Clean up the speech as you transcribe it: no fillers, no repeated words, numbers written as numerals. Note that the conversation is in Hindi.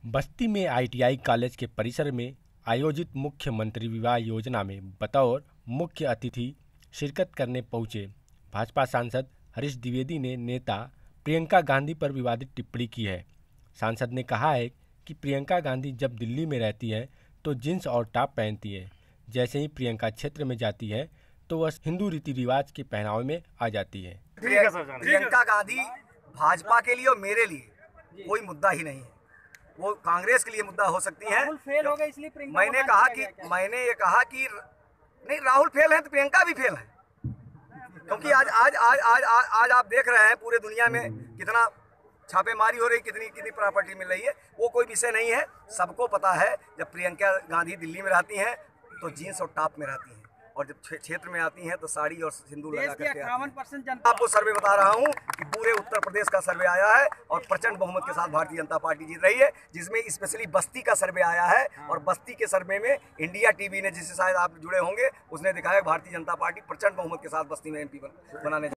बस्ती में आईटीआई कॉलेज के परिसर में आयोजित मुख्यमंत्री विवाह योजना में बतौर मुख्य अतिथि शिरकत करने पहुंचे भाजपा सांसद हरीश द्विवेदी ने नेता प्रियंका गांधी पर विवादित टिप्पणी की है। सांसद ने कहा है कि प्रियंका गांधी जब दिल्ली में रहती है तो जींस और टॉप पहनती है, जैसे ही प्रियंका क्षेत्र में जाती है तो वह हिंदू रीति रिवाज के पहनावे में आ जाती है। प्रियंका गांधी भाजपा के लिए और मेरे लिए कोई मुद्दा ही नहीं है, वो कांग्रेस के लिए मुद्दा हो सकती है। फेल हो गए इसलिए मैंने ये कहा कि नहीं, राहुल फेल है तो प्रियंका भी फेल है, क्योंकि आज आज आज आज आज, आज आप देख रहे हैं पूरे दुनिया में कितना छापेमारी हो रही, कितनी प्रॉपर्टी मिल रही है। वो कोई विषय नहीं है, सबको पता है जब प्रियंका गांधी दिल्ली में रहती हैं तो जीन्स और टॉप में रहती हैं, और जब क्षेत्र में आती हैं तो साड़ी और सिंदूर लगा करके आती हैं। 58% जनता, आपको सर्वे बता रहा हूं कि पूरे उत्तर प्रदेश का सर्वे आया है और प्रचंड बहुमत के साथ भारतीय जनता पार्टी जीत रही है, जिसमें स्पेशली बस्ती का सर्वे आया है। और बस्ती के सर्वे में इंडिया टीवी ने, जिससे शायद आप जुड़े होंगे, उसने दिखाया भारतीय जनता पार्टी प्रचंड बहुमत के साथ बस्ती में एमपी बनाने